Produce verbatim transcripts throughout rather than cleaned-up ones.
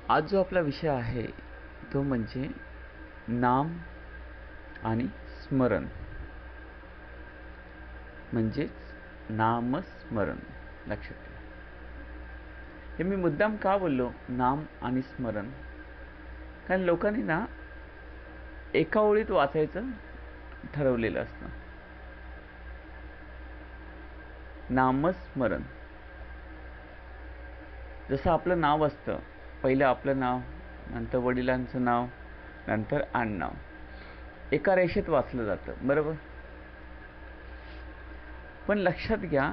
आज जो आपला विषय आहे तो म्हणजे नाम आणि स्मरण, म्हणजेच नामस्मरण. लक्षात ठेवा. हे मी मुद्दाम का बोललो नाम आणि स्मरण? कारण लोकांनी ना एका ओळीत वाचायचं ठरवलेलं असतं. नामस्मरण जसं आपलं नाव असतं, पहिलं आपलं नाव, नंतर वडिलांचं नाव, नंतर आडनाव, एका रेषेत वाचलं जातं, बरोबर? पण लक्षात घ्या,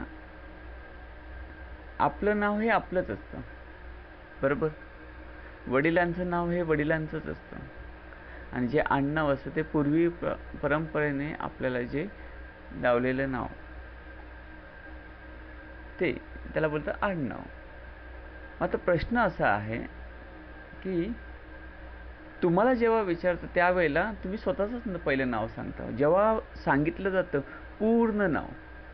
आपलं नाव हे आपलंच असतं, बरोबर? वडिलांचं नाव हे वडिलांचंच असतं, आणि जे आडनाव असतं ते पूर्वी परंपरेने आपल्याला जे लावलेलं नाव ते त्याला बोलतात आडनाव. आता प्रश्न असा आहे की तुम्हाला जेव्हा विचारतं त्यावेळेला तुम्ही स्वतःच पहिलं नाव सांगता. जेव्हा सांगितलं जातं पूर्ण नाव,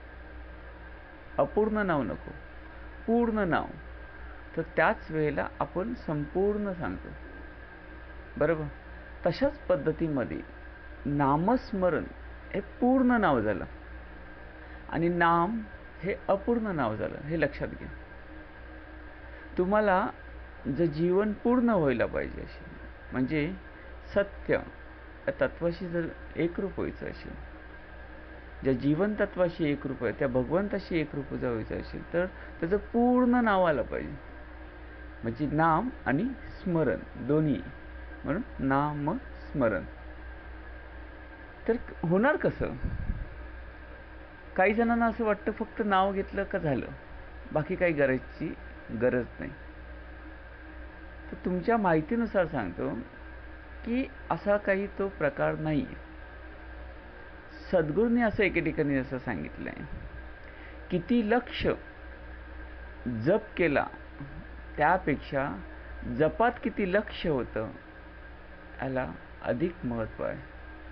अपूर्ण नाव नको, पूर्ण नाव, तर त्याच वेळेला आपण संपूर्ण सांगतो, बरोबर? तशाच पद्धतीमध्ये नामस्मरण हे पूर्ण नाव झालं आणि नाम हे अपूर्ण नाव झालं. हे लक्षात घ्या. तुम्हाला जर जीवन पूर्ण व्हायला पाहिजे असेल, म्हणजे सत्य या तत्वाशी जर एकरूप व्हायचं असेल, ज्या जीवन तत्वाशी एकरूप आहे, त्या भगवंताशी एकरूप व्हायचं असेल, तर त्याचं पूर्ण नाव आलं पाहिजे. म्हणजे नाम आणि स्मरण दोन्ही, म्हणून नाम स्मरण. तर होणार कसं? काही जणांना असं वाटतं फक्त नाव घेतलं का झालं, बाकी काही करायची गरज नाही. तर तुमच्या माहितीनुसार सांगतो की असा काही तो प्रकार नाही. सद्गुरूंनी असं एके ठिकाणी असं सांगितलं आहे, किती लक्ष जप केला त्यापेक्षा जपात किती लक्ष होतं याला अधिक महत्त्व आहे.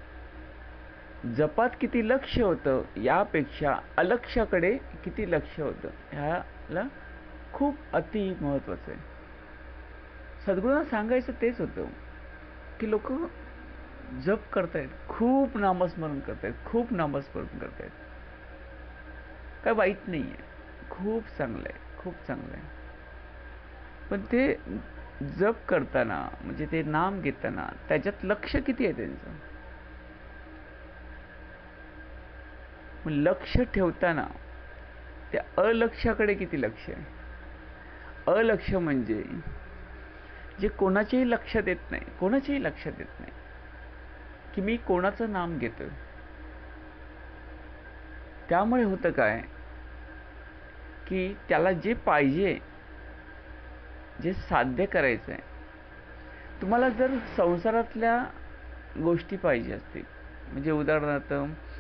जपात किती लक्ष होतं यापेक्षा अलक्षाकडे किती लक्ष होतं ह्याला खूप अति महत्त्वाचं आहे. सद्गुरूंना सांगायचं तेच होतं की लोक जप करतायत, खूप नामस्मरण करतायत, खूप नामस्मरण करतायत. काय वाईट नाही आहे, खूप चांगलं आहे, खूप चांगलं आहे. पण ते जप करताना, म्हणजे ते नाम घेताना त्याच्यात लक्ष किती आहे त्यांचं? लक्ष ठेवताना त्या अलक्षाकडे किती लक्ष आहे? अलक्ष म्हणजे जे कोणाचेही लक्षात येत नाही, कोणाचेही लक्षात येत नाही की मी कोणाचं नाम घेतोय. त्यामुळे होतं काय की त्याला जे पाहिजे, जे साध्य करायचं आहे, तुम्हाला जर संसारातल्या गोष्टी पाहिजे असतील, म्हणजे उदाहरणार्थ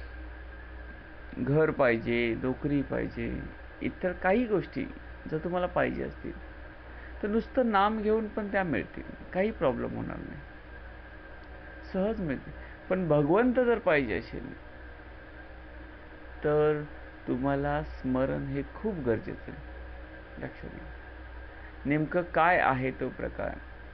घर पाहिजे, नोकरी पाहिजे, इतर काही गोष्टी जर तुम्हाला पाहिजे असतील तर नुसतं नाम घेऊन पण त्या मिळतील, काही प्रॉब्लेम होणार नाही, सहज मिळतील. पण भगवंत जर पाहिजे असेल तर तुम्हाला स्मरण हे खूप गरजेचं आहे. लक्षात घ्या. नेमकं काय आहे तो प्रकार?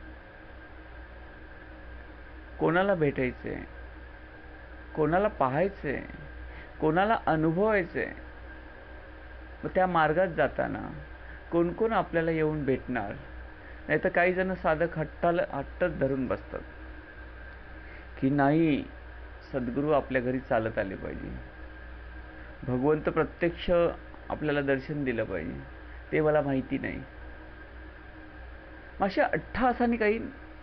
कोणाला भेटायचंय, कोणाला पाहायचंय, कोणाला अनुभवायचंय, मग त्या मार्गात जाताना कोण कोण आपल्याला येऊन भेटणार? नाही तर काही जण साधक हट्टाला हट्टच धरून बसतात की नाही, सद्गुरू आपल्या घरी चालत आले पाहिजे, भगवंत प्रत्यक्ष आपल्याला दर्शन दिलं पाहिजे, ते मला माहिती नाही. अशा अट्टहासाने काही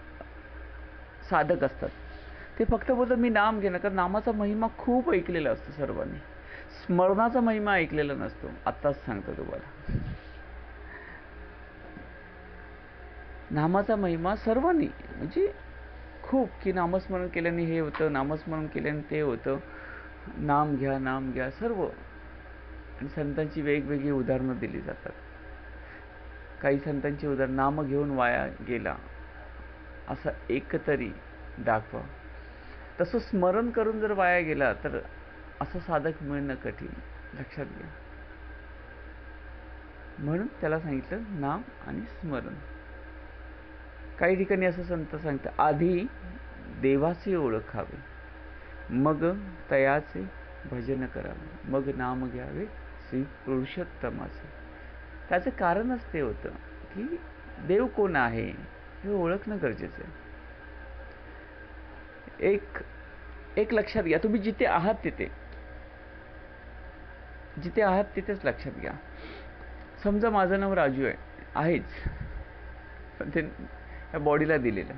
साधक असतात. ते फक्त बोलतात मी नाम घेणं, कारण नामाचा महिमा खूप ऐकलेला असतो सर्वांनी, स्मरणाचा महिमा ऐकलेला नसतो. आत्ताच सांगतो तुम्हाला, नामाचा महिमा सर्वांनी, म्हणजे खूप, की नामस्मरण केल्याने हे होतं, नामस्मरण केल्याने ते होतं, नाम घ्या, नाम घ्या, सर्व. आणि संतांची वेगवेगळी उदाहरणं दिली जातात. काही संतांची उदाहरण, नाम घेऊन वाया गेला असं एकतरी दाखवा. तसं स्मरण करून जर वाया गेला तर असं साधक मिळणं कठीण. लक्षात घ्या. म्हणून त्याला सांगितलं नाम आणि स्मरण. काही ठिकाणी असं संत सांगतात, आधी देवाचे ओळखावे, मग तयाचे भजन करावे, मग नाम घ्यावे श्री पुरुषोत्तमाचे. त्याचं कारणच ते होतं की देव कोण आहे हे ओळखणं गरजेचं आहे. एक एक लक्षात घ्या, तुम्ही जिथे आहात तिथे जिथे आहात तिथेच लक्षात घ्या. समजा माझं नाव राजू आहे, आहेच, पण ते या बॉडीला दिलेलं.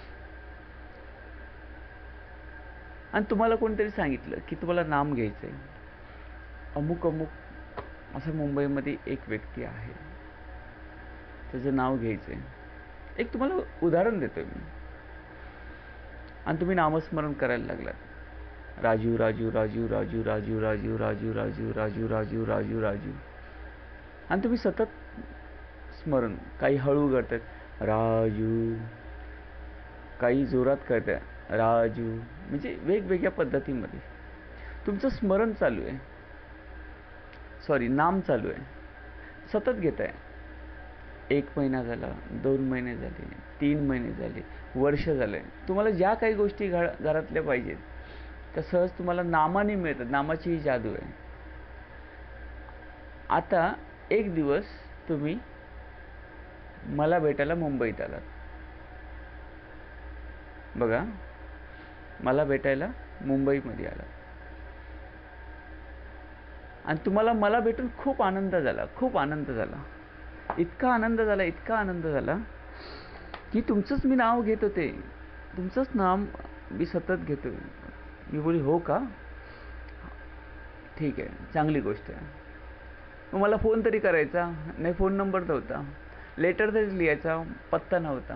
आणि तुम्हाला कोणतरी सांगितलं की तुम्हाला नाम घ्यायचं आहे, अमुक अमुक असं मुंबईमध्ये एक व्यक्ती आहे, त्याचं नाव घ्यायचं आहे. एक तुम्हाला उदाहरण देतोय मी. आणि तुम्ही नामस्मरण करायला लागलात, राजू राजू राजू राजू राजू राजू राजू राजू राजू राजू राजू राजू. आणि तुम्ही सतत स्मरण, काही हळू करतात राजू, काही जोरात करतात राजू, म्हणजे वेगवेगळ्या पद्धतीमध्ये तुमचं स्मरण चालू आहे, सॉरी नाम चालू आहे, सतत घेत आहे. एक महिना झाला, दोन महिने झाले, तीन महिने झाले, वर्ष झाले. तुम्हाला ज्या काही गोष्टी घ घरातल्या पाहिजेत त्या सहज तुम्हाला नामाने मिळतात. नामाची ही जादू आहे. आता एक दिवस तुम्ही मला भेटायला मुंबईत आलात, बघा, मला भेटायला मुंबईमध्ये आलात आणि तुम्हाला मला भेटून खूप आनंद झाला, खूप आनंद झाला, इतका आनंद झाला, इतका आनंद झाला की तुमचंच मी नाव घेत होते, तुमचंच नाम मी सतत घेतोय. मी बोली हो का, ठीक आहे, चांगली गोष्ट आहे. मग मला फोन तरी करायचा नाही, फोन नंबर नव्हता, लेटर तरी लिहायचा, पत्ता नव्हता.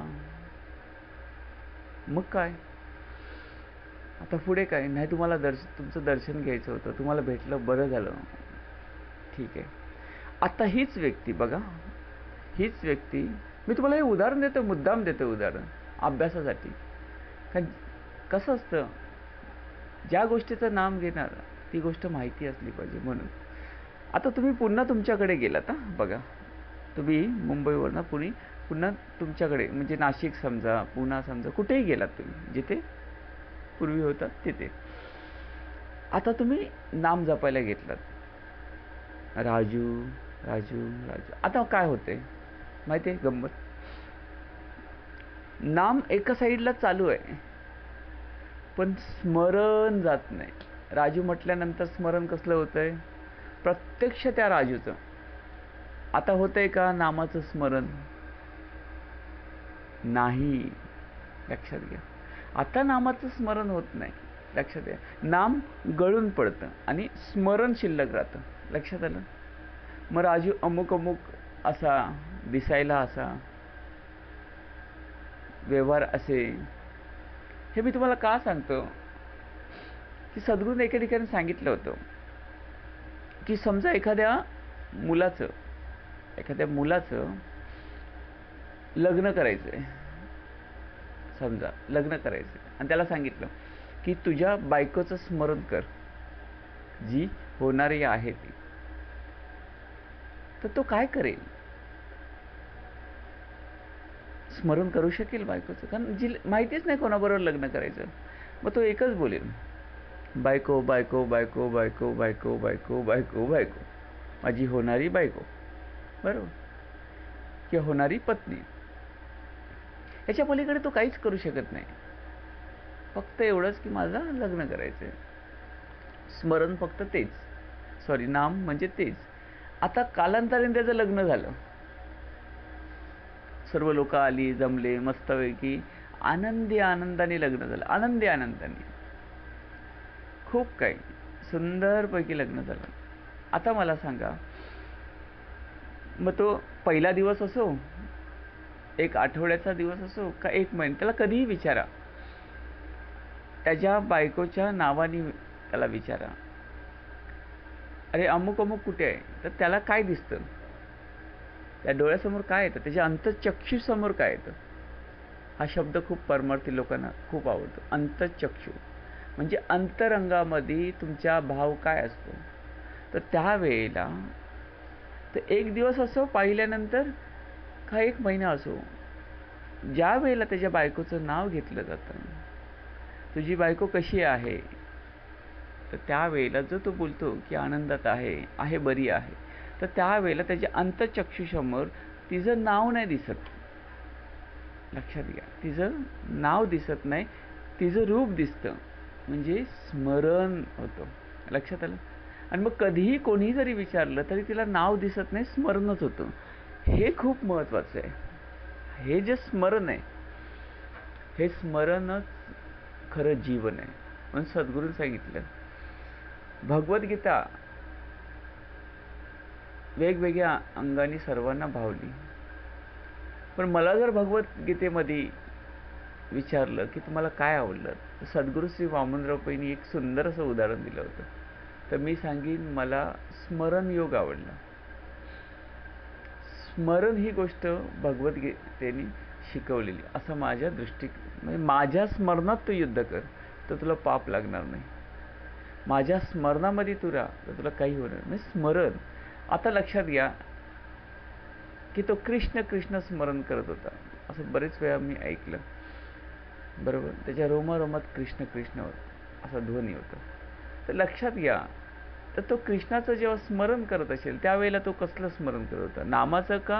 मग काय आता पुढे काय नाही, तुम्हाला दर्शन, तुमचं दर्शन घ्यायचं होतं, तुम्हाला भेटलं, बरं झालं, ठीक आहे. आता हीच व्यक्ती बघा, हीच व्यक्ती, मी तुम्हाला हे उदाहरण देतो, मुद्दाम देतो उदाहरण अभ्यासासाठी. कारण कसं असतं, ज्या गोष्टीचं नाम घेणार ती गोष्ट माहिती असली पाहिजे. म्हणून आता तुम्ही पुन्हा तुमच्याकडे गेलात, हां बघा, तुम्ही मुंबईवरनं पुणे पुन्हा तुमच्याकडे, म्हणजे नाशिक समजा, पुणा समजा, कुठेही गेलात तुम्ही, जिथे पूर्वी होतात तिथे. आता तुम्ही नाम जपायला घेतलात, राजू राजू राजू. आता काय होते माहिती आहे गंमत, नाम एका साईडला चालू आहे पण स्मरण जात नाही. राजू म्हटल्यानंतर स्मरण कसलं होतंय, प्रत्यक्ष त्या राजूचं. आता होतंय का नामाचं स्मरण, नाही, लक्षात घ्या. आता नामाचं स्मरण होत नाही, लक्षात घ्या. नाम गळून पडतं आणि स्मरण शिल्लक राहतं, लक्षात आलं. मग राजू अमुक अमुक असा, दिसायला असा, व्यवहार असे. हे मी तुम्हाला का सांगतो की सद्गुरूने एका ठिकाणी सांगितलं होतं की समजा एखाद्या मुलाचं एखाद्या मुलाचं लग्न करायचं आहे, समजा लग्न करायचं आहे, आणि त्याला सांगितलं की तुझ्या बायकोचं स्मरण कर, जी होणारी आहे ती. तर तो काय करेल, स्मरण करू शकेल बायकोचं, कारण जी माहितीच नाही कोणाबरोबर लग्न करायचं. मग तो एकच बोलेल, बायको बायको बायको बायको बायको बायको बायको बायको, माझी होणारी बायको, बरोबर, किंवा होणारी पत्नी. याच्या पलीकडे तो काहीच करू शकत नाही, फक्त एवढंच की माझं लग्न करायचं आहे. स्मरण फक्त तेच, सॉरी नाम म्हणजे तेच. आता कालांतराने त्याचं लग्न झालं, सर्व लोक आली, जमले, मस्तपैकी आनंदी आनंदाने लग्न झालं, आनंदी आनंदाने, खूप काही सुंदरपैकी लग्न झालं. आता मला सांगा, मग तो पहिला दिवस असो, एक आठवड्याचा दिवस असो, का एक महिना, त्याला कधीही विचारा, त्याच्या बायकोच्या नावाने त्याला विचारा, अरे अमुक अमुक कुठे आहे, तर त्याला काय दिसतं, त्या डोळ्यासमोर काय येतं, त्याच्या अंतःचक्षुसमोर काय येतं. हा शब्द खूप परमार्थी लोकांना खूप आवडतो, अंतःचक्षु. म्हणजे अंतरंगामध्ये तुमचा भाव काय असतो. तर त्यावेळेला तर एक दिवस असो पाहिल्यानंतर, का एक महिना असो, ज्या वेळेला त्याच्या बायकोचं नाव घेतलं जातं, तुझी बायको कशी आहे, तर त्यावेळेला जो तो बोलतो की आनंदात आहे, आहे बरी आहे, तर त्यावेळेला त्याच्या अंतःचक्षुसमोर तिचं नाव नाही दिसत. लक्षात घ्या, तिचं नाव दिसत नाही, तिचं रूप दिसतं, म्हणजे स्मरण होतं. लक्षात आलं? आणि मग कधीही कोणी जरी विचारलं तरी तिला नाव दिसत नाही, स्मरणच होतं. हे खूप महत्त्वाचं आहे. हे जे स्मरण आहे, हे स्मरणच खरं जीवन आहे. म्हणून सद्गुरूंनी सांगितलं, भगवद्गीता वेगवेगळ्या अंगाने सर्वांना भावली, पण मला जर भगवद्गीतेमध्ये विचारलं की तुम्हाला काय आवडलं, तर सद्गुरू श्री वामनराव पैंनी एक सुंदर असं उदाहरण दिलं होतं. तर मी सांगीन, मला स्मरण योग आवडला. स्मरण ही गोष्ट भगवद्गीतेने शिकवलेली, असं माझ्या दृष्टी, म्हणजे माझ्या स्मरणात तू युद्ध कर तर तुला पाप लागणार नाही. माझ्या स्मरणामध्ये तू राहा तर तुला काही होणार नाही. स्मरण, आता लक्षात घ्या की तो कृष्ण कृष्ण स्मरण करत होता, असं बरेच वेळा मी ऐकलं. बरोबर, त्याच्या रोमारोमात कृष्ण कृष्ण असा ध्वनी होता. तर लक्षात घ्या, तर तो कृष्णाचं जेव्हा स्मरण करत असेल त्यावेळेला तो कसलं स्मरण करत होता, नामाचं का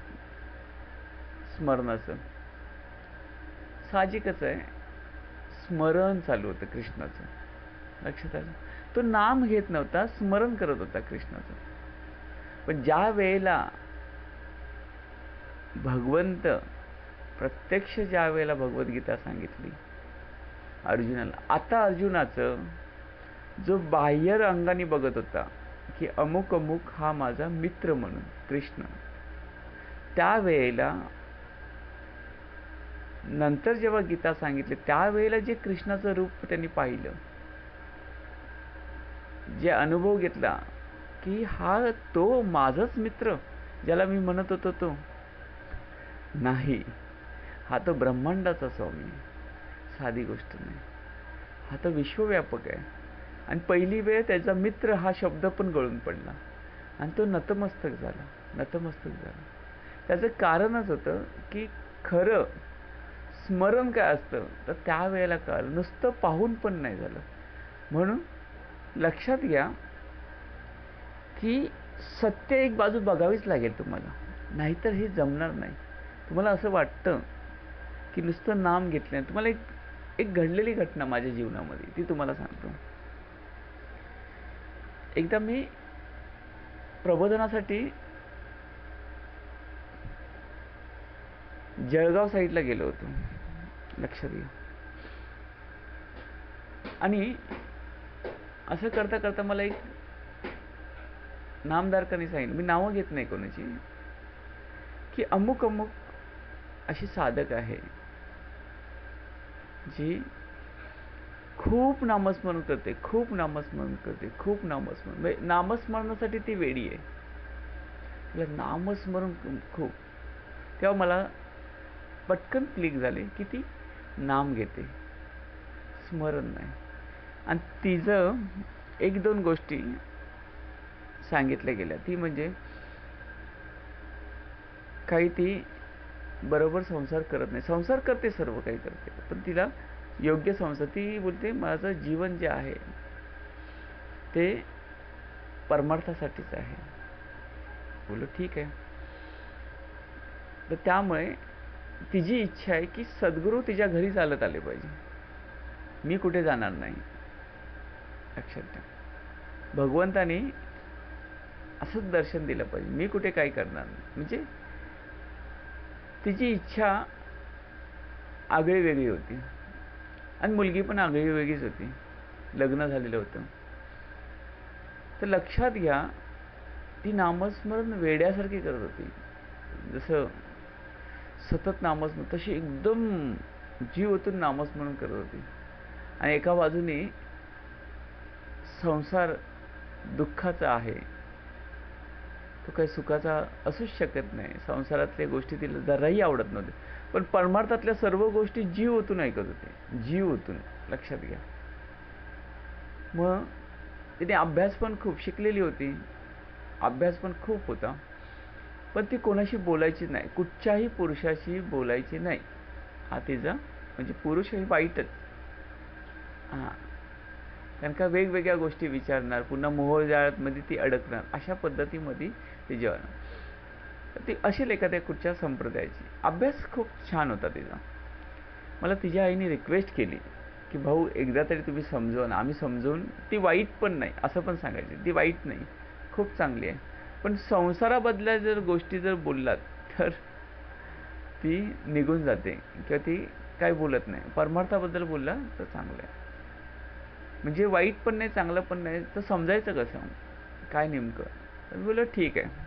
स्मरणाचं? साहजिकच आहे, स्मरण चालू होतं कृष्णाचं. लक्षात आलं? तो नाम घेत नव्हता, स्मरण करत होता कृष्णाचं. पण ज्या वेळेला भगवंत प्रत्यक्ष, ज्या वेळेला भगवद्गीता सांगितली अर्जुनाला, आता अर्जुनाचं जो बाह्य अंगाने बघत होता की अमुक अमुक हा माझा मित्र म्हणून कृष्ण, त्यावेळेला नंतर जेव्हा गीता सांगितली त्यावेळेला जे कृष्णाचं रूप त्यांनी पाहिलं, जे अनुभव घेतला की हा तो माझाच मित्र ज्याला मी म्हणत होतो, तो नाही, हा तो ब्रह्मांडाचा स्वामी, साधी गोष्ट नाही, हा तो विश्वव्यापक आहे. आणि पहिली वेळ त्याचा मित्र हा शब्द पण गळून पडला आणि तो नतमस्तक झाला, नतमस्तक झाला. त्याचं कारणच होतं की खरं स्मरण काय असतं, तर त्यावेळेला कळलं, नुसतं पाहून पण नाही झालं. म्हणून लक्षात घ्या की सत्य एक बाजू बघावीच लागेल तुम्हाला, नाहीतर हे जमणार नाही. तुम्हाला असं वाटतं की नुसतं नाम घेतलं. तुम्हाला एक एक घडलेली घटना माझ्या जीवनामध्ये, ती तुम्हाला सांगतो. एकदा मी प्रबोधनासाठी जळगाव साईडला गेलो होतो, लक्षात घ्या. आणि असं करता करता मला एक नामधारकाने सांगितलं, मी नावं घेत नाही कोणाची, की अमुक अमुक अशी साधक आहे जी खूप नामस्मरण करते, खूप नामस्मरण करते, खूप नामस्मरण, म्हणजे नामस्मरणासाठी ती वेडी आहे, तिला नामस्मरण खूप. तेव्हा मला पटकन क्लिक झाले की ती नाम घेते, स्मरण नाही. आणि तिचं एक दोन गोष्टी सांगितल्या गेल्या, ती म्हणजे काही ती बरोबर संसार करत नाही, संसार करते, सर्व काही करते, पण तिला योग्य संसार, ती बोलते माझं जीवन जे आहे ते परमार्थासाठीच आहे. बोलो ठीक आहे. तर त्यामुळे तिची इच्छा आहे की सद्गुरू तिच्या घरी चालत आले पाहिजे, मी कुठे जाणार नाही. लक्षात ठेवा, भगवंताने असंच दर्शन दिलं पाहिजे, मी कुठे काय करणार नाही. म्हणजे तिची इच्छा आगळी वेगळी होती आणि मुलगी पण आगळी वेगळीच होती, लग्न झालेलं होतं. तर लक्षात घ्या, ती नामस्मरण वेड्यासारखी करत होती, जसं सतत नामस्मरण, तशी एकदम जीव ओतून नामस्मरण करत होती. आणि एका बाजूने संसार दुःखाचा आहे, तो काही सुखाचा असूच शकत नाही. संसारातल्या गोष्टी तिला जराही आवडत नव्हत्या, पण परमार्थातल्या सर्व गोष्टी जीव ओतून ऐकत होते, जीव ओतून. लक्षात घ्या. मग तिने अभ्यास पण खूप शिकलेली होती, अभ्यास पण खूप होता, पण ती कोणाशी बोलायची नाही, कुठच्याही पुरुषाशी बोलायची नाही. हा तिचा म्हणजे पुरुष हे वाईटच. हां, कारण का वेगवेगळ्या गोष्टी विचारणार, पुन्हा मोहजाळामध्ये ती अडकणार, अशा पद्धतीमध्ये ती जेवण. ती असेल एखाद्या कुठच्या संप्रदायाची. अभ्यास खूप छान होता तिचा. मला तिच्या आईने रिक्वेस्ट केली की भाऊ एकदा तरी तुम्ही समजवून, आम्ही समजवून, ती वाईट पण नाही असं पण सांगायची, ती वाईट नाही, खूप चांगली आहे, पण संसाराबद्दल्या जर गोष्टी जर बोललात तर ती निघून जाते किंवा ती काय बोलत नाही. परमार्थाबद्दल बोलला तर चांगलं आहे. म्हणजे वाईट पण नाही, चांगलं पण नाही, तर समजायचं कसं काय नेमकं. तर बोललो ठीक आहे.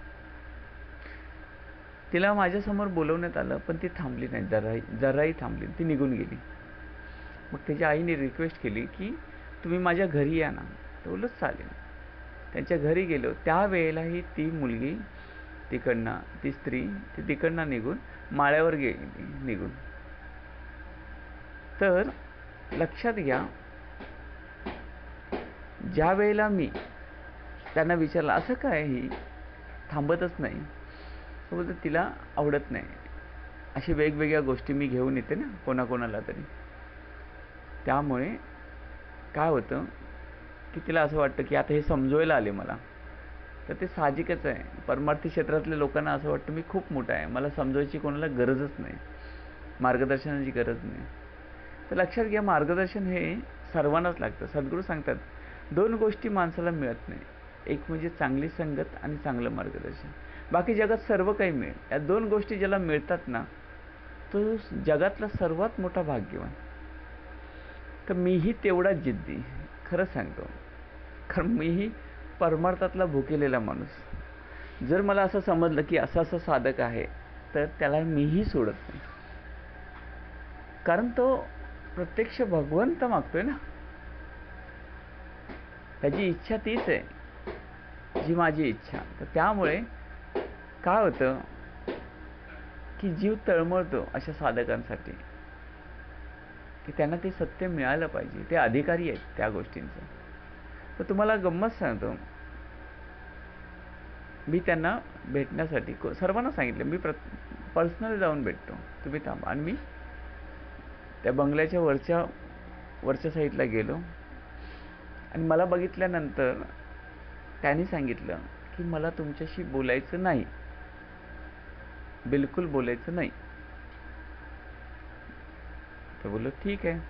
तिला माझ्यासमोर बोलवण्यात आलं, पण ती थांबली नाही, जराही जराही थांबली, ती निघून गेली. मग त्याच्या आईने रिक्वेस्ट केली की तुम्ही माझ्या घरी या ना. तर बोललो चालेल. त्यांच्या घरी गेलो. त्यावेळेलाही ती मुलगी तिकडनं, ती स्त्री ती तिकडनं निघून माळ्यावर गेली निघून. तर लक्षात घ्या, ज्या वेळेला मी त्यांना विचारलं असं काय ही थांबतच नाही, तर बोलतो तिला आवडत नाही अशी वेगवेगळ्या गोष्टी मी घेऊन येते ना कोणाकोणाला तरी. त्यामुळे काय होतं की तिला असं वाटतं की आता हे समजवायला आले मला, तर ते साहजिकच आहे. परमार्थी क्षेत्रातल्या लोकांना असं वाटतं मी खूप मोठा आहे, मला समजवायची कोणाला गरजच नाही, मार्गदर्शनाची गरज नाही. तर लक्षात घ्या, मार्गदर्शन हे सर्वांनाच लागतं. सद्गुरू सांगतात दोन गोष्टी माणसाला मिळत नाही, एक म्हणजे चांगली संगत आणि चांगलं मार्गदर्शन. बाकी जगात सर्व काही मिळेल, या दोन गोष्टी ज्याला मिळतात ना तो जगातला सर्वात मोठा भाग्यवान. तर मीही तेवढा जिद्दी, खरं सांगतो, कारण मीही परमार्थातला भुकेलेला माणूस. जर मला असं समजलं की असं असं साधक आहे तर त्याला मीही सोडत नाही, कारण तो प्रत्यक्ष भगवंत मागतोय ना. त्याची इच्छा तीच आहे जी माझी इच्छा. तर त्यामुळे काय होतं की जीव तळमळतो अशा साधकांसाठी की त्यांना ते सत्य मिळालं पाहिजे, ते अधिकारी आहेत त्या गोष्टींचं. तर तुम्हाला गंमत सांगतो, मी त्यांना भेटण्यासाठी सर्वांना सांगितलं मी प्र पर्सनल जाऊन भेटतो, तुम्ही थांबा. आणि मी त्या बंगल्याच्या वरच्या वरच्या साईडला गेलो आणि मला बघितल्यानंतर त्यांनी सांगितलं की मला तुमच्याशी बोलायचं नाही, बिलकुल बोलायचं नाही. तर बोललो ठीक आहे,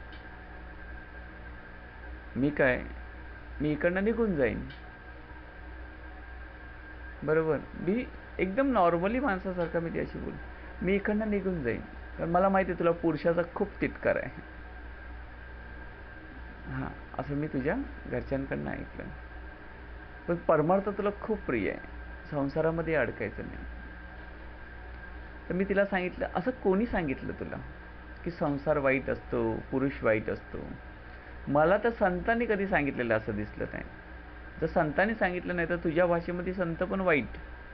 मी काय मी इकडनं निघून जाईन. बरोबर, मी एकदम नॉर्मली माणसासारखा मी त्याशी बोल, मी इकडनं निघून जाईन, कारण मला माहिती आहे तुला पुरुषाचा खूप तिटकार आहे. हां, असं मी तुझ्या घरच्यांकडनं ऐकलं, पण परमार्थ तुला खूप प्रिय आहे, संसारामध्ये अडकायचं नाही. तर मी तिला सांगितलं असं कोणी सांगितलं तुला की संसार वाईट असतो, पुरुष वाईट असतो? मला तर संतांनी कधी सांगितलेलं असं दिसलं नाही. जर संतांनी सांगितलं नाही तर तुझ्या भाषेमध्ये संत पण वाईट,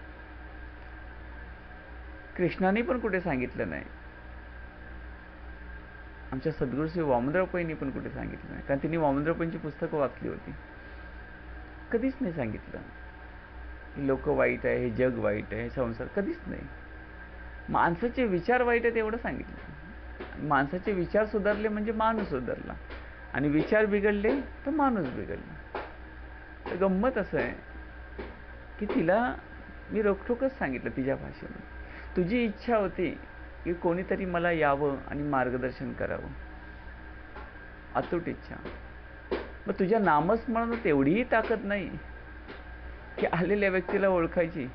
कृष्णाने पण कुठे सांगितलं नाही, आमच्या सद्गुरू श्री वामनराव पैंनी पण कुठे सांगितलं नाही, कारण तिने वामनराव पैंची पुस्तकं वाचली होती. कधीच नाही सांगितलं की लोक वाईट आहे, हे जग वाईट आहे, संसार, कधीच नाही. माणसाचे विचार वाईट आहेत एवढं सांगितलं. माणसाचे विचार सुधारले म्हणजे माणूस सुधारला, आणि विचार बिघडले तर माणूस बिघडला. तर गंमत असं आहे की तिला मी रोखठोकच सांगितलं तिच्या भाषेमध्ये, तुझी इच्छा होती की कोणीतरी मला यावं आणि मार्गदर्शन करावं, अतूट इच्छा. मग तुझ्या नामस्मरणात एवढीही ताकद नाही की आलेल्या व्यक्तीला ओळखायची,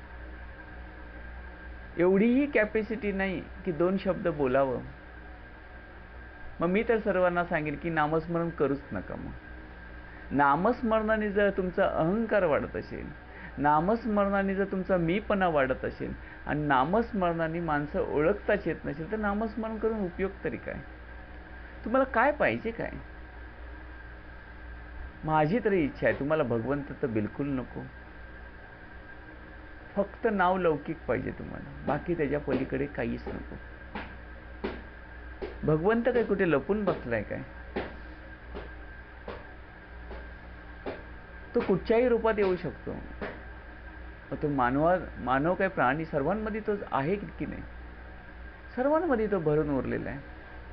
एवढीही कॅपॅसिटी नाही की दोन शब्द बोलावं. मग मी तर सर्वांना सांगेन की नामस्मरण करूच नका. मग नामस्मरणाने जर तुमचा अहंकार वाढत असेल, नामस्मरणाने जर तुमचा मीपणा वाढत असेल, आणि नामस्मरणाने माणसं ओळखताच येत नसेल, तर नामस्मरण करून उपयोग तरी काय? तुम्हाला काय पाहिजे काय? माझी तरी इच्छा आहे, तुम्हाला भगवंत तर बिलकुल नको, फक्त नाव लौकिक पाहिजे तुम्हाला, बाकी त्याच्या पलीकडे काहीच नको. भगवंत काय कुठे लपून बसलाय काय? तो कुठच्याही रूपात येऊ शकतो. तो मानवा मानव काय प्राणी सर्वांमध्ये तो आहे की नाही? सर्वांमध्ये तो भरून उरलेला आहे.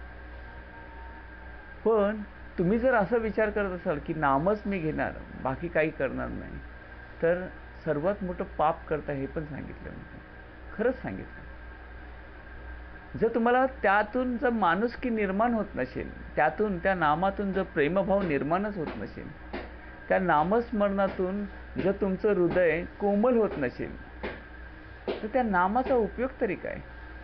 पण तुम्ही जर असा विचार करत असाल की नामच मी घेणार, बाकी काही करणार नाही, तर सर्वात मोठं पाप करता हे पण सांगितलं मी. खरंच सांगितलं. जर तुम्हाला त्यातून जर माणुसकी निर्माण होत नसेल, त्यातून त्या नामातून जर प्रेमभाव निर्माणच होत नसेल, त्या नामस्मरणातून जर तुमचं हृदय कोमल होत नसेल, तर त्या नामाचा उपयोग तरी काय?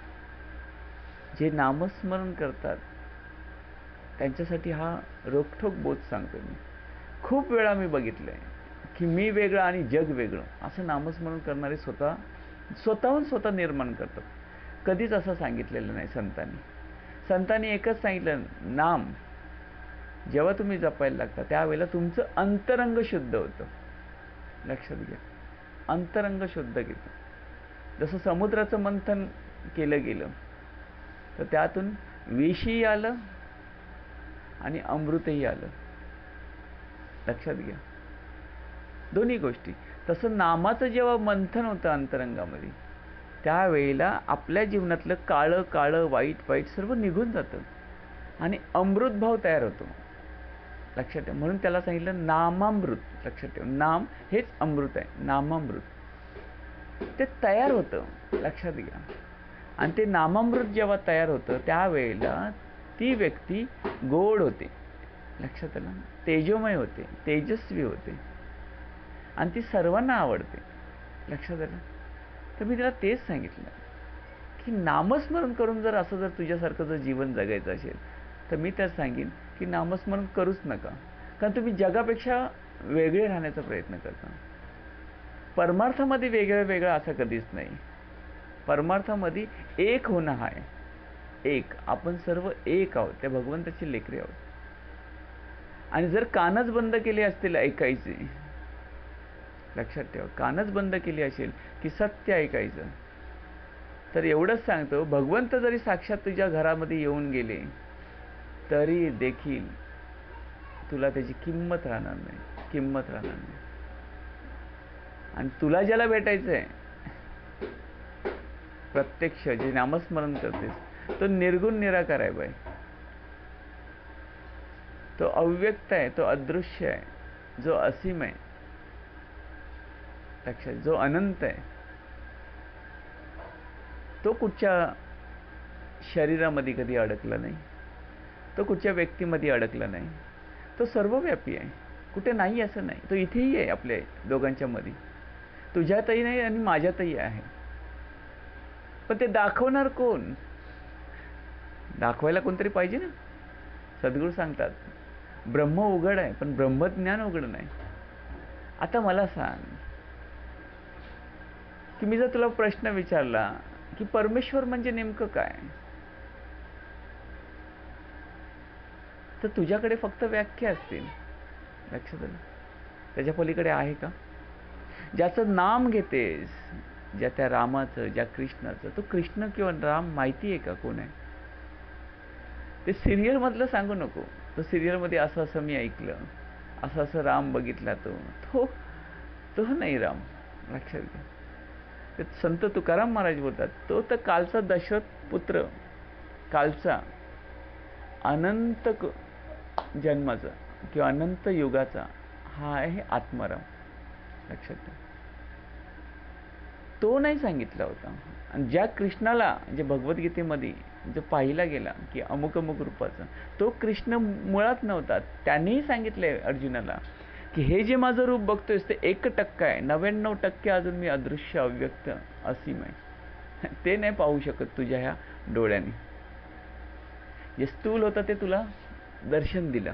जे नामस्मरण करतात त्यांच्यासाठी हा रोखठोक बोध सांगतो मी. खूप वेळा मी बघितलंय की मी वेगळं आणि जग वेगळं असं नामस्मरण करणारे स्वतः स्वतःहून स्वतः निर्माण करतात. कधीच असं सांगितलेलं नाही संतांनी. संतांनी एकच सांगितलं, नाम जेव्हा तुम्ही जपायला लागता त्यावेळेला तुमचं अंतरंग शुद्ध होतं. लक्षात घ्या, अंतरंग शुद्ध घेतं. जसं समुद्राचं मंथन केलं गेलं तर त्यातून विषही आलं आणि अमृतही आलं. लक्षात घ्या, दोन्ही गोष्टी. तसं नामाचं जेव्हा मंथन होतं अंतरंगामध्ये, त्यावेळेला आपल्या जीवनातलं काळं काळं वाईट वाईट सर्व निघून जातं आणि अमृत भाव तयार होतो. लक्षात ठेवा, म्हणून त्याला सांगितलं नामामृत. लक्षात ठेवा, नाम हेच अमृत आहे. नामामृत ते तयार होतं. लक्षात घ्या, आणि ते नामामृत जेव्हा तयार होतं त्यावेळेला ती व्यक्ती गोड होते. लक्षात आलं, तेजोमय होते, तेजस्वी होते आणि ती सर्वांना आवडते. लक्षात आलं. तर मी तिला तेच सांगितलं की नामस्मरण करून जर असं जर तुझ्यासारखं जर जीवन जगायचं असेल तर मी त्यात सांगेन की नामस्मरण करूच नका. कारण तुम्ही जगापेक्षा वेगळे राहण्याचा प्रयत्न करता. परमार्थामध्ये वेगळं वेगळं असं कधीच नाही. परमार्थामध्ये एक होणं आहे. एक, आपण सर्व एक आहोत, त्या भगवंताची लेकरे आहोत. आणि जर कानच बंद केले असतील ऐकायचे, लक्षात ठेवा, कानच बंद केली असेल की सत्य ऐकायचं, तर एवढंच सांगतो, भगवंत जरी साक्षात तुझ्या घरामध्ये येऊन गेले तरी देखील तुला त्याची किंमत राहणार नाही. किंमत राहणार नाही. आणि तुला ज्याला भेटायचं आहे प्रत्यक्ष, जे नामस्मरण करतेस, तो निर्गुण निराकार आहे बाई. तो अव्यक्त आहे, तो अदृश्य आहे, जो असीम आहे. लक्षात, जो अनंत आहे. तो कुठच्या शरीरामध्ये कधी अडकला नाही, तो कुठच्या व्यक्तीमध्ये अडकला नाही. तो सर्वव्यापी आहे, कुठे नाही असं नाही. तो इथेही आहे, आपल्या दोघांच्या मध्ये, तुझ्यातही नाही आणि माझ्यातही आहे. पण ते दाखवणार कोण? दाखवायला कोणतरी पाहिजे ना. सद्गुरू सांगतात, ब्रह्म उघड आहे पण ब्रह्मज्ञान उघड नाही. आता मला सांग की मी जर तुला प्रश्न विचारला की परमेश्वर म्हणजे नेमकं काय, तर तुझ्याकडे फक्त व्याख्या असतील. लक्षात आलं. त्याच्या पलीकडे आहे का? ज्याचं नाम घेतेस, ज्या त्या रामाचं, ज्या कृष्णाचं, तो कृष्ण किंवा राम माहिती आहे का कोण आहे? ते सिरियल मधलं सांगू नको. तो सिरियल मध्ये असं असं मी ऐकलं, असं असं राम बघितला, तो तो तो नाही राम. लक्षात घ्या. ते संत तुकाराम महाराज बोलतात, तो तर कालचा दशरथ पुत्र, कालचा अनंत जन्माचा किंवा अनंत युगाचा हा आहे आत्माराम. लक्षात घ्या. तो नाही सांगितला होता. आणि ज्या कृष्णाला, जे भगवद्गीतेमध्ये जो पाहिला गेला की अमुक अमुक रूपाचा, तो कृष्ण मुळात नव्हता. त्यांनीही सांगितलंय अर्जुनाला की हे जे माझं रूप बघतोयस ते एक टक्का आहे, नव्याण्णव टक्के अजून मी अदृश्य, अव्यक्त, असीम आहे. ते नाही पाहू शकत तुझ्या ह्या डोळ्याने. जे स्थूल होतं ते तुला दर्शन दिलं.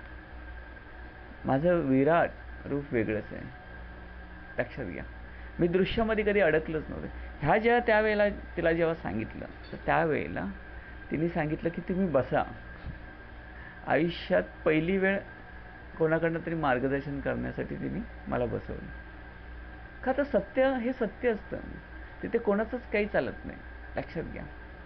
माझं विराट रूप वेगळंच आहे. लक्षात घ्या. मी दृश्यामध्ये कधी अडकलंच नव्हतं. ह्या जेव्हा त्यावेळेला तिला जेव्हा सांगितलं, तर त्यावेळेला तिने सांगितलं की तुम्ही बसा. आयुष्यात पहिली वेळ कोणाकडनं तरी मार्गदर्शन करण्यासाठी तिने मला बसवलं. का तर सत्य हे सत्य असतं, तिथे कोणाचंच काही चालत नाही. लक्षात घ्या.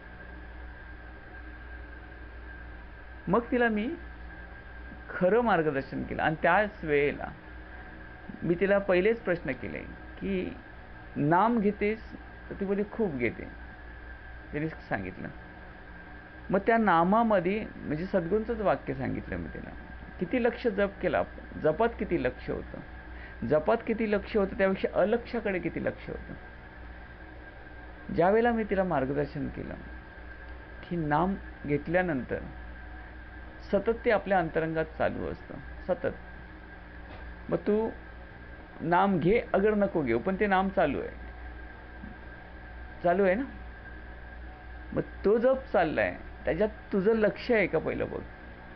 मग तिला मी खरं मार्गदर्शन केलं. आणि त्याच वेळेला मी तिला पहिलेच प्रश्न केले की नाम घेतेस? तर ती बोली खूप घेते. तिने सांगितलं. मग त्या नामामध्ये म्हणजे सद्गुरूंचंच वाक्य सांगितलं मी तिला. किती लक्ष जप केला, जपात किती लक्ष होतं, जपात किती लक्ष होतं त्यापेक्षा अलक्षाकडे किती लक्ष होतं. ज्यावेळेला मी तिला मार्गदर्शन केलं की नाम घेतल्यानंतर सतत ते आपल्या अंतरंगात चालू असतं, सतत. मग तू नाम घे अगर नको घेऊ, पण ते नाम चालू आहे, चालू आहे ना. मग तो जप चाललाय, त्याच्यात तुझं लक्ष आहे का पहिलं बघ,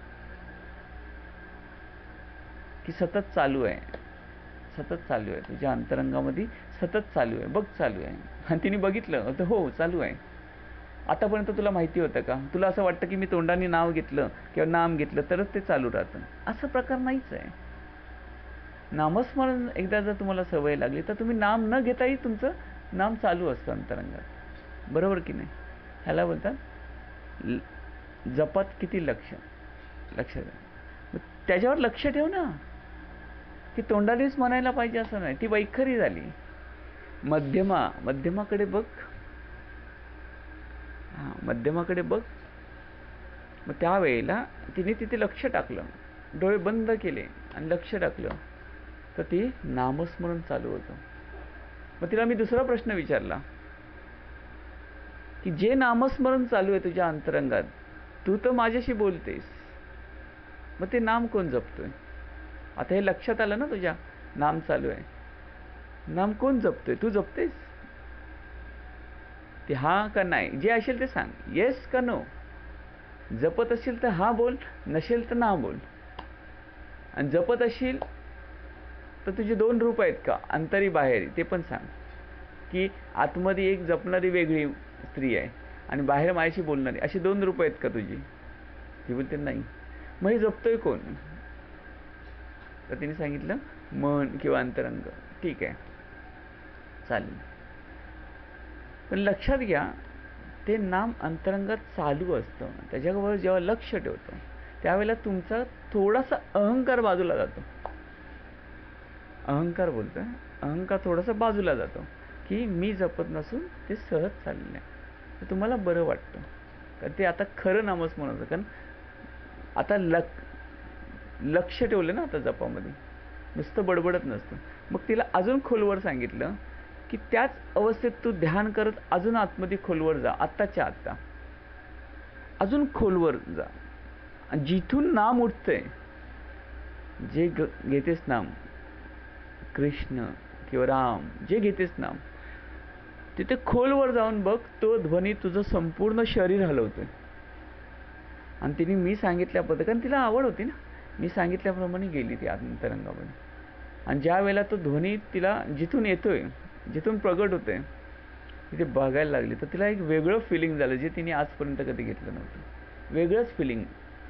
की सतत चालू आहे, सतत चालू आहे तुझ्या अंतरंगामध्ये, सतत चालू आहे, बघ चालू आहे. आणि तिने बघितलं तर हो चालू आहे. आतापर्यंत तुला माहिती होतं का, तुला असं वाटतं की मी तोंडाने नाव घेतलं किंवा नाम घेतलं तरच ते चालू राहतं, असं प्रकार नाहीच आहे. नामस्मरण एकदा जर तुम्हाला सवय लागली तर तुम्ही नाम न घेताही तुमचं नाम चालू असतं अंतरंगात, बरोबर की नाही. ह्याला बोलतात जपात किती लक्ष, लक्ष त्याच्यावर लक्ष ठेव ना, की तोंडानेच म्हणायला पाहिजे असं नाही, ती वैखरी झाली. मध्यमा, मध्यमाकडे बघ, हां मध्यमाकडे बघ. मग त्यावेळेला तिने तिथे लक्ष टाकलं, डोळे बंद केले आणि लक्ष टाकलं, तर ती नामस्मरण चालू होतं. मग तिला मी दुसरा प्रश्न विचारला की जे नामस्मरण चालू आहे तुझ्या अंतरंगात, तू तर माझ्याशी बोलतेस, मग ते नाम कोण जपतोय? आता हे लक्षात आलं ना तुझ्या, नाम चालू आहे, नाम कोण जपतोय? तू जपतेस? ते हा का नाही, जे असेल ते सांग, येस का नो. जपत असेल तर हा बोल, नसेल तर ना बोल. आणि जपत असेल तर तुझे दोन रूप आहेत का, अंतरी बाहेरी, ते पण सांग. की आतमध्ये एक जपणारी वेगळी स्त्री आहे आणि बाहेर माझ्याशी बोलणारी, अशी दोन रूप आहेत का तुझी? ती बोलते नाही. मग हे जपतोय कोण? तर तिने सांगितलं मन किंवा अंतरंग. ठीक आहे, चालेल. पण लक्षात घ्या, ते नाम अंतरंगात चालू असतं, त्याच्यावर जेव्हा लक्ष ठेवतो त्यावेळेला तुमचा थोडासा अहंकार बाजूला जातो. अहंकार बोलतोय, अहंकार थोडासा बाजूला जातो की मी जपत नसून ते सहज चाललेलं आहे, तर तुम्हाला बरं वाटतं. कारण ते आता खरं नामच म्हणायचं, कारण आता लक लक्ष ठेवलं ना आता जपामध्ये, नुसतं बडबडत नसतं. मग तिला अजून खोलवर सांगितलं की त्याच अवस्थेत तू ध्यान करत अजून आतमध्ये खोलवर जा, आत्ताच्या आत्ता अजून खोलवर जा. जिथून नाम उठतंय, जे घेतेस नाम, कृष्ण किंवा राम, जे घेतेस नाम, तिथे खोलवर जाऊन बघ, तो ध्वनी तुझं संपूर्ण शरीर हलवतोय. आणि तिने मी सांगितल्या पद्धतीने, तिला आवड होती ना, मी सांगितल्याप्रमाणे गेली ती अंतरंगामध्ये. आणि ज्या वेळेला तो ध्वनी तिला जिथून येतोय, जिथून प्रगट होतोय, तिथे बघायला लागली, तर तिला एक वेगळं फिलिंग झालं जे तिने आजपर्यंत कधी घेतलं नव्हतं. वेगळंच फिलिंग,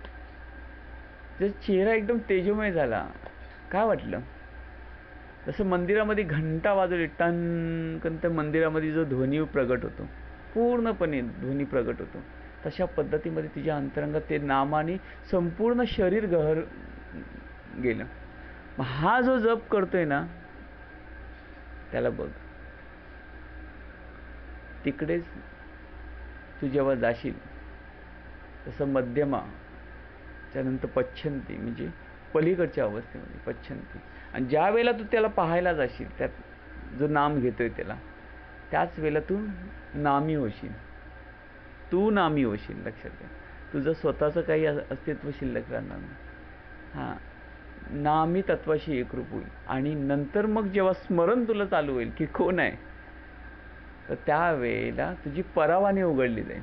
जे चेहरा एकदम तेजोमय झाला. काय वाटलं? जसं मंदिरामध्ये घंटा वाजवली टन, तर मंदिरामध्ये जो ध्वनी प्रगट होतो, पूर्णपणे ध्वनी प्रगट होतो, तशा पद्धतीमध्ये तिच्या अंतरंगात ते नामाने संपूर्ण शरीर गहर गेलं. हा जो जप करतोय ना, त्याला बघ. तिकडेच तू जेव्हा जाशील, तसं मध्यमा, त्यानंतर पच्छंती, म्हणजे पलीकडच्या अवस्थेमध्ये पच्छंती. आणि ज्या वेळेला तू त्याला पाहायला जाशील, त्यात जो नाम घेतोय त्याला, त्याच वेळेला तू नामी होशील, तू नामी होशील. लक्षात घ्या, तुझं स्वतःचं काही अस्तित्व शिल्लक राहणार नाही. हां, नामी तत्वाशी एकरूप होईल. आणि नंतर मग जेव्हा स्मरण तुला चालू होईल की कोण आहे, तर त्यावेळेला तुझी परावाने उघडली जाईल.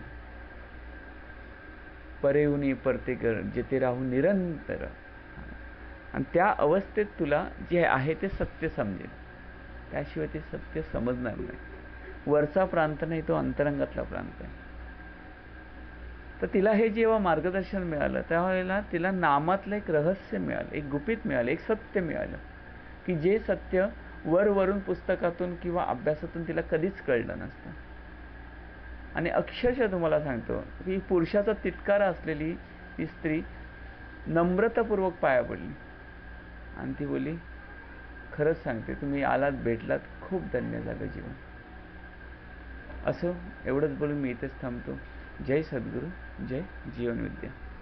परेऊनी परते कर, जेथे राहून निरंतर. आणि त्या अवस्थेत तुला जे आहे ते सत्य समजेल, त्याशिवाय ते सत्य समजणार नाही. वरचा प्रांत नाही, तो अंतरंगातला प्रांत आहे. तर तिला हे जेव्हा मार्गदर्शन मिळालं, त्यावेळेला तिला नामातलं एक रहस्य मिळालं, एक गुपित मिळालं, एक सत्य मिळालं, की जे सत्य वरवरून पुस्तकातून किंवा अभ्यासातून तिला कधीच कळलं नसतं. आणि अक्षरशः तुम्हाला सांगतो की पुरुषाचा तिटकारा असलेली ती स्त्री नम्रतापूर्वक पाया पडली आणि ती बोली, खरंच सांगते, तुम्ही आलात, भेटलात, खूप धन्य झालं जीवन. असो, एवढंच बोलून मी इथेच थांबतो. जय सद्गुरू, जय जीवनविद्या.